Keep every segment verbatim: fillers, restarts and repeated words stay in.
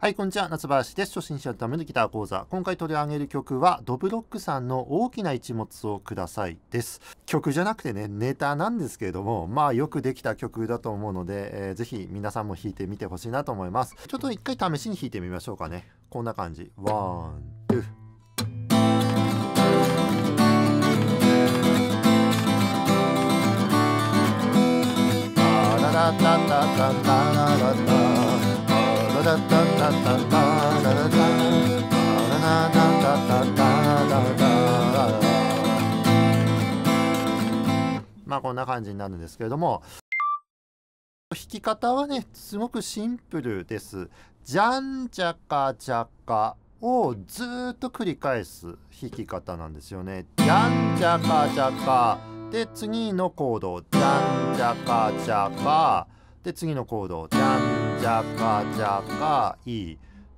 はい、こんにちは。夏林です。初心者のためのギター講座。今回取り上げる曲は、ドブロックさんの大きな一物をくださいです。曲じゃなくてね、ネタなんですけれども、まあよくできた曲だと思うので、えー、ぜひ皆さんも弾いてみてほしいなと思います。ちょっと一回試しに弾いてみましょうかね。こんな感じ。ワン、ツー。ララララララララまあこんな感じになるんですけれども、弾き方はねすごくシンプルです。じゃんじゃかじゃかをずーっと繰り返す弾き方なんですよね。じゃんじゃかじゃかで次のコードじゃんじゃかじゃかで次のコードじゃんじゃかじゃかいい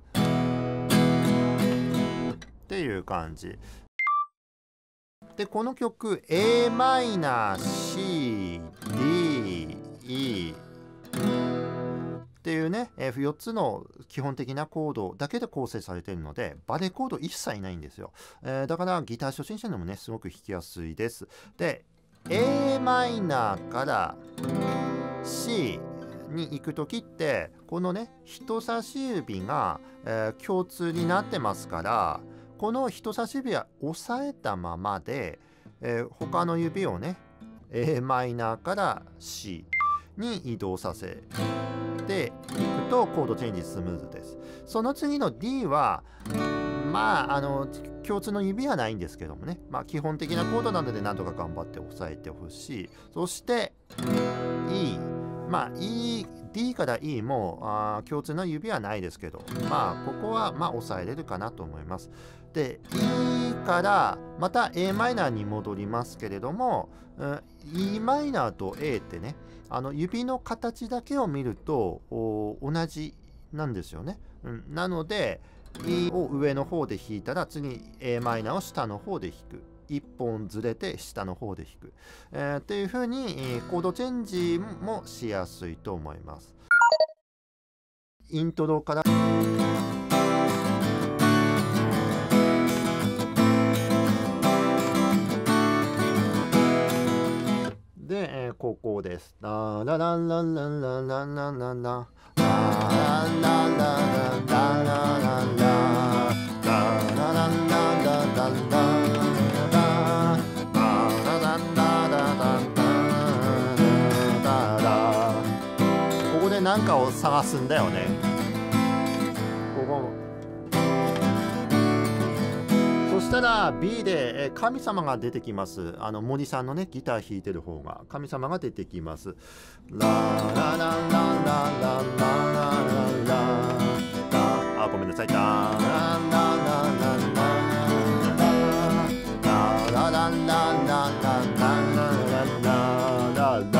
っていう感じで、この曲 エーマイナー シー ディー イー っていうねよっつの基本的なコードだけで構成されているので、バレコード一切ないんですよ。えー、だからギター初心者でもねすごく弾きやすいです。で エーマイナー から シーに行く時ってこのね人差し指が、えー、共通になってますから、この人差し指は押さえたままで、えー、他の指をね エーマイナー から シー に移動させていくとコードチェンジスムーズです。その次の ディー はまああの共通の指はないんですけどもね、まあ基本的なコードなのでなんとか頑張って押さえてほしい。そして イー、まあ E、D から E もあ共通の指はないですけど、まあここはまあ抑えれるかなと思います。で E からまた エーマイナー に戻りますけれども、うん、イーマイナー と エー ってねあの指の形だけを見ると同じなんですよね。うん、なので E を上の方で弾いたら次 エーマイナー を下の方で弾く。いっぽんずれて下の方で弾く、えー、っていう風に、えー、コードチェンジもしやすいと思います。イントロからで、えー、ここです。ラララララララララララララララララなんかを探すんだよね。ここそしたら ビー で神様が出てきます。あの森さんのねギター弾いてる方が神様が出てきます。ラララララララララあごめんなさい。ラララララララララララララララ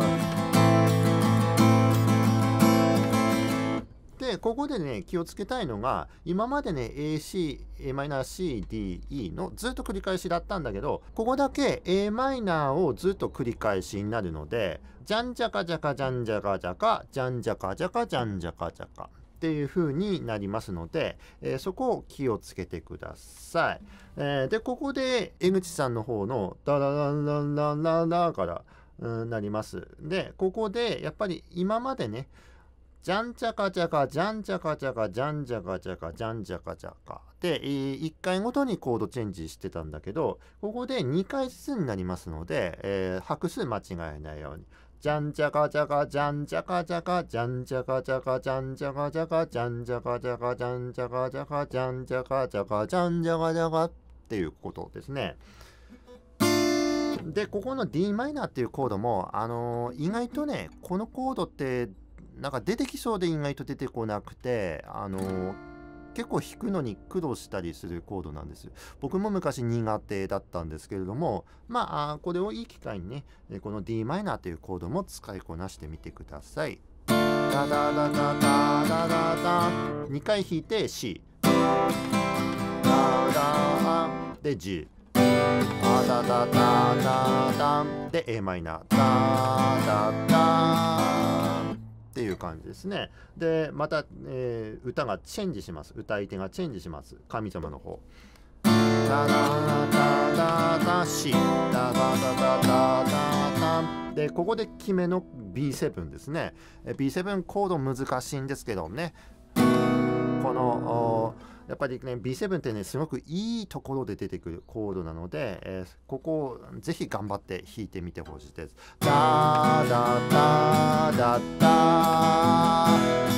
でここでね気をつけたいのが、今までね エーシー、エーマイナー シー、ディー、イー のずっと繰り返しだったんだけど、ここだけ エーマイナー をずっと繰り返しになるので、じゃんじゃかじゃかじゃんじゃかじゃかじゃんじゃかじゃかじゃんじゃかじゃかっていう風になりますので、えー、そこを気をつけてください。えー、でここで江口さんの方のダララララララから、うん、なります。でここでやっぱり今までねじゃんちゃかちゃかじゃんちゃかちゃかじゃんじゃかちゃかじゃんじゃかちゃかでいっかいごとにコードチェンジしてたんだけど、ここでにかいずつになりますので、えー、拍数間違えないようにじゃんじゃかじゃかじゃんじゃかじゃかじゃんじゃかじゃかじゃんじゃかじゃかじゃんじゃかじゃかじゃんじゃかじゃかじゃんじゃかじゃかじゃんじゃかじゃかっていうことですね。でここの ディーマイナー っていうコードもあのー、意外とねこのコードってなんか出てきそうで意外と出てこなくて、あのー、結構弾くのに苦労したりするコードなんですよ。僕も昔苦手だったんですけれども、まあこれをいい機会にねこの ディーマイナー というコードも使いこなしてみてください。ダダダダダダダダにかい弾いて シー ダダで ジー ダダダダダダで エーマイナー ダダダっていう感じですね。でまた、えー、歌がチェンジします。歌い手がチェンジします。神様の方。タダタダタシタダタタタタで、ここで決めの ビーセブン ですね。 ビーセブン コード難しいんですけどね、このやっぱりね ビーセブン ってねすごくいいところで出てくるコードなので、えー、ここをぜひ頑張って弾いてみてほしいです。ダダダダダ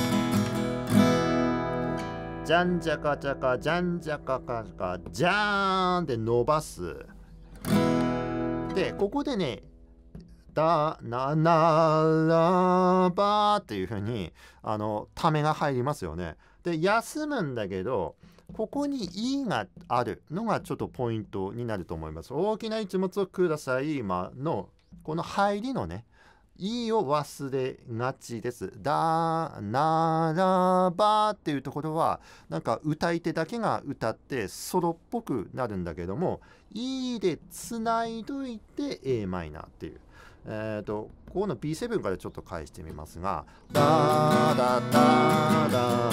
じゃんじゃかじゃかじゃんじゃかかかじゃーんで伸ばす。でここでねだなならばっていう風にあのためが入りますよね。で休むんだけどここに「い」があるのがちょっとポイントになると思います。大きな一物をください今のこの入りのね「い」を忘れがちです。だならばっていうところはなんか歌い手だけが歌ってソロっぽくなるんだけども「い」でつないどいて エー マイナーっていう。えーとここの ビーセブン からちょっと返してみますが、ダダダダ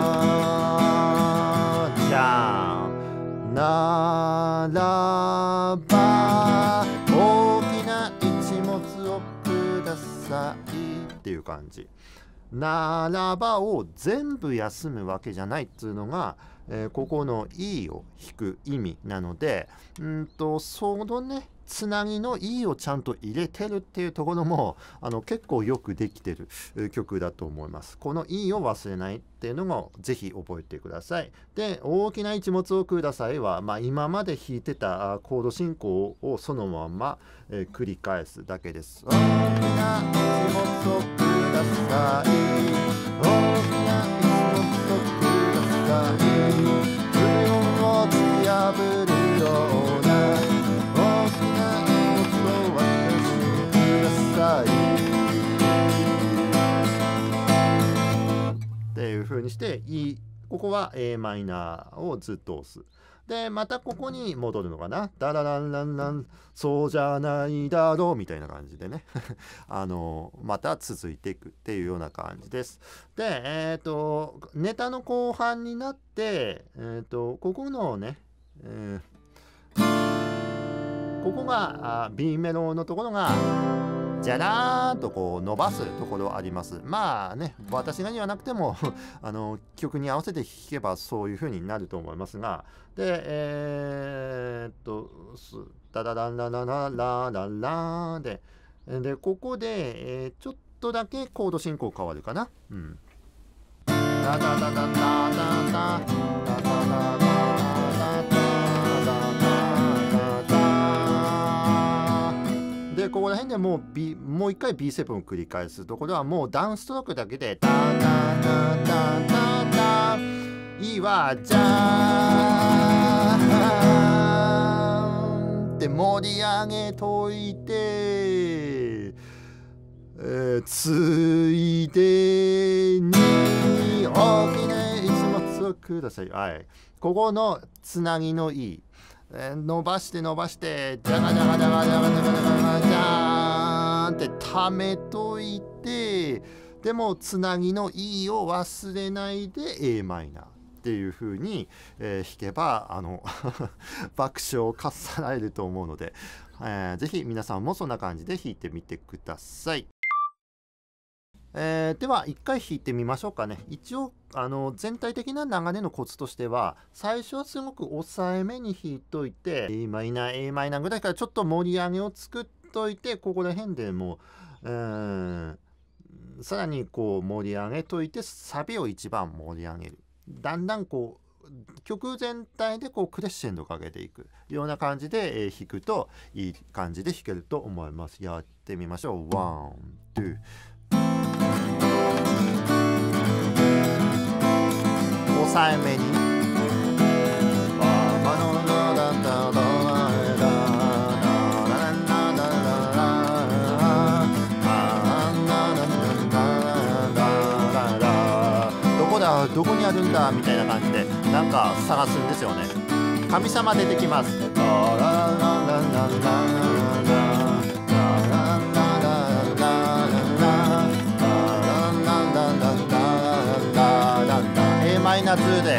じゃんならば大きな一物をくださいっていう感じ。ならばを全部休むわけじゃないっていうのが、えー、ここの E を弾く意味なので、うんとそのねつなぎの E をちゃんと入れてるっていうところもあの結構よくできてる曲だと思います。この E を忘れないっていうのもぜひ覚えてください。で大きな一物をくださいは、まあ、今まで弾いてたコード進行をそのまま、えー、繰り返すだけです。大きな一物をください、大きな一物をください、自分を突き破るようなっていう風にして、E、ここは エー マイナーをずっと押す。でまたここに戻るのかな。ダラランランランそうじゃないだろうみたいな感じでねあのまた続いていくっていうような感じです。でえっ、ー、とネタの後半になって、えー、とここのね、えー、ここがあ B メロのところがじゃらーんとこう伸ばすところあります。まあね私が言わなくてもあの曲に合わせて弾けばそういう風になると思いますが、でえー、っとダダダンララララララででここで、えー、ちょっとだけコード進行変わるかな。うん。ダダダダダダダダダダダでここら辺でもう、B、もう一回 ビーセブン を繰り返すところはもうダウンストロークだけでタタタタタタ E はじゃーんって盛り上げといて、えー、ついでに大きな一物をください。はい、ここのつなぎの E伸ばして伸ばしてジャガジャガジャガジャガジャガジャガジャーンってためといて、でもつなぎの E を忘れないで エー マイナーっていう風に、えー、弾けばあの爆笑をかっさらえると思うので、えー、ぜひ皆さんもそんな感じで弾いてみてください。えー、では一回弾いてみましょうかね。一応あの全体的な流れのコツとしては、最初はすごく抑えめに弾いといて エー マイナー エー マイナーぐらいからちょっと盛り上げを作っといて、ここら辺でもう、ーんさらにこう盛り上げといてサビを一番盛り上げる。だんだんこう曲全体でこうクレッシェンドかけていくような感じで、えー、弾くといい感じで弾けると思います。やってみましょう。ワン、ツー。抑えめにどこだどこにあるんだみたいな感じでなんか探すんですよね。神様出てきます。 ツーで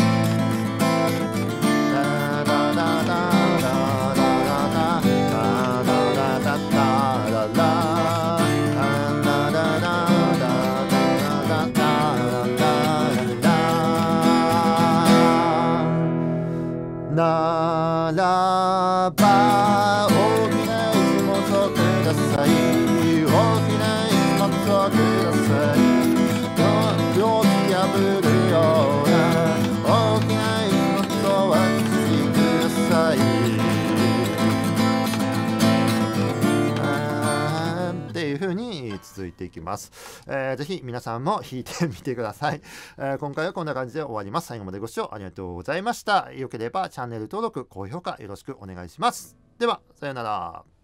ならば大きな一物をください、大きな一物をください、容器破るような大きな一物を私くださいっていう風に続いていきます。えー、ぜひ皆さんも弾いてみてください。えー、今回はこんな感じで終わります。最後までご視聴ありがとうございました。よければチャンネル登録、高評価よろしくお願いします。では、さようなら。